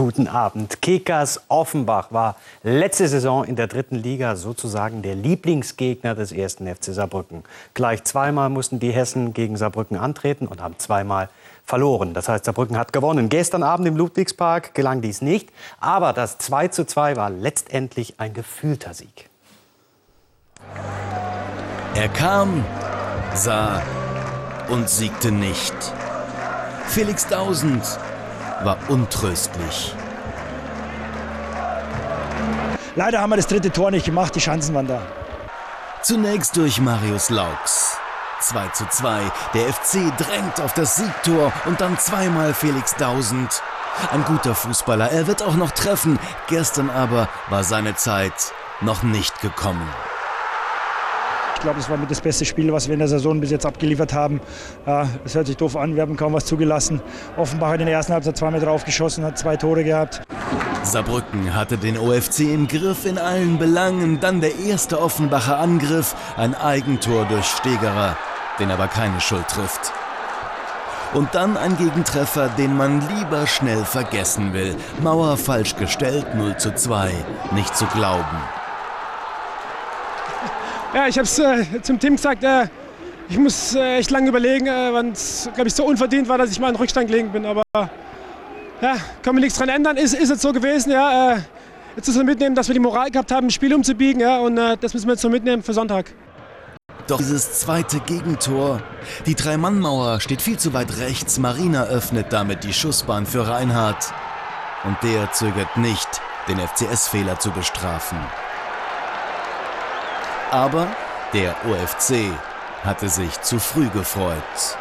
guten Abend. Kickers Offenbach war letzte Saison in der 3. Liga sozusagen der Lieblingsgegner des 1. FC Saarbrücken. Gleich zweimal mussten die Hessen gegen Saarbrücken antreten und haben zweimal verloren. Das heißt, Saarbrücken hat gewonnen. Gestern Abend im Ludwigspark gelang dies nicht, aber das 2:2 war letztendlich ein gefühlter Sieg. Er kam, sah und siegte nicht. Felix Tausend war untröstlich. Leider haben wir das 3. Tor nicht gemacht, die Chancen waren da. Zunächst durch Marius Laux. 2:2. Der FC drängt auf das Siegtor und dann zweimal Felix Tausend. Ein guter Fußballer, er wird auch noch treffen. Gestern aber war seine Zeit noch nicht gekommen. Ich glaube, das war mit das beste Spiel, was wir in der Saison bis jetzt abgeliefert haben. Es hört sich doof an, wir haben kaum was zugelassen. Offenbach hat in der ersten Halbzeit 2 Meter draufgeschossen, hat 2 Tore gehabt. Saarbrücken hatte den OFC im Griff in allen Belangen. Dann der erste Offenbacher Angriff, ein Eigentor durch Stegerer, den aber keine Schuld trifft. Und dann ein Gegentreffer, den man lieber schnell vergessen will. Mauer falsch gestellt, 0:2, nicht zu glauben. Ja, ich habe es zum Team gesagt, ich muss echt lange überlegen, weil es, glaube ich, so unverdient war, dass ich mal in Rückstand gelegen bin. Aber ja, kann man nichts dran ändern, ist jetzt so gewesen. Ja, jetzt müssen wir mitnehmen, dass wir die Moral gehabt haben, ein Spiel umzubiegen. Ja, und das müssen wir jetzt so mitnehmen für Sonntag. Doch dieses zweite Gegentor, die 3-Mann-Mauer steht viel zu weit rechts. Marina öffnet damit die Schussbahn für Reinhardt. Und der zögert nicht, den FCS-Fehler zu bestrafen. Aber der OFC hatte sich zu früh gefreut.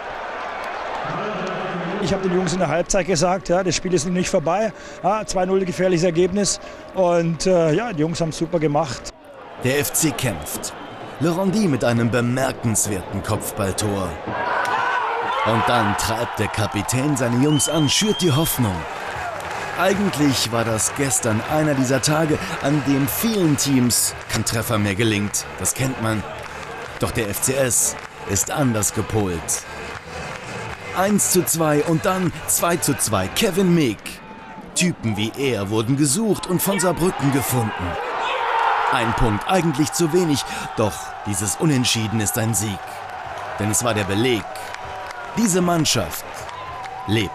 Ich habe den Jungs in der Halbzeit gesagt, ja, das Spiel ist noch nicht vorbei. 2:0 gefährliches Ergebnis. Und ja, die Jungs haben es super gemacht. Der FC kämpft. Lerondi mit einem bemerkenswerten Kopfballtor. Und dann treibt der Kapitän seine Jungs an, schürt die Hoffnung. Eigentlich war das gestern einer dieser Tage, an dem vielen Teams kein Treffer mehr gelingt. Das kennt man. Doch der FCS ist anders gepolt. 1:2 und dann 2:2. Kevin Meek. Typen wie er wurden gesucht und von Saarbrücken gefunden. Ein Punkt, eigentlich zu wenig. Doch dieses Unentschieden ist ein Sieg. Denn es war der Beleg. Diese Mannschaft lebt.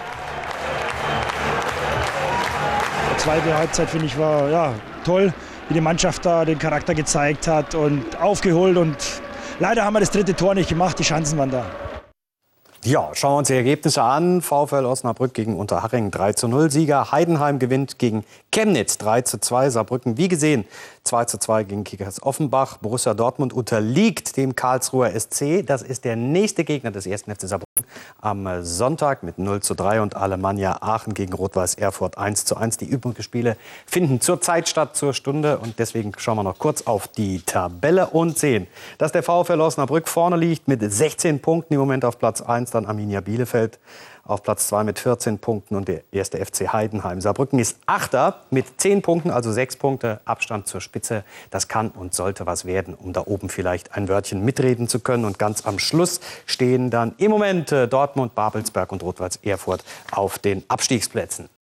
Die zweite Halbzeit, finde ich, war ja, toll, wie die Mannschaft da den Charakter gezeigt hat und aufgeholt. Und leider haben wir das 3. Tor nicht gemacht, die Chancen waren da. Ja, schauen wir uns die Ergebnisse an. VfL Osnabrück gegen Unterhaching 3:0 Sieger. Heidenheim gewinnt gegen Chemnitz 3:2. Saarbrücken, wie gesehen, 2:2 gegen Kickers Offenbach. Borussia Dortmund unterliegt dem Karlsruher SC. Das ist der nächste Gegner des 1. FC Saarbrücken am Sonntag mit 0:3. Und Alemannia Aachen gegen Rot-Weiß Erfurt 1:1. Die übrigen Spiele finden zur Zeit statt, zur Stunde. Und deswegen schauen wir noch kurz auf die Tabelle und sehen, dass der VfL Osnabrück vorne liegt mit 16 Punkten im Moment auf Platz 1. Dann Arminia Bielefeld auf Platz 2 mit 14 Punkten und der 1. FC Heidenheim. Saarbrücken ist Achter mit 10 Punkten, also 6 Punkte Abstand zur Spitze. Das kann und sollte was werden, um da oben vielleicht ein Wörtchen mitreden zu können. Und ganz am Schluss stehen dann im Moment Dortmund, Babelsberg und Rot-Weiß Erfurt auf den Abstiegsplätzen.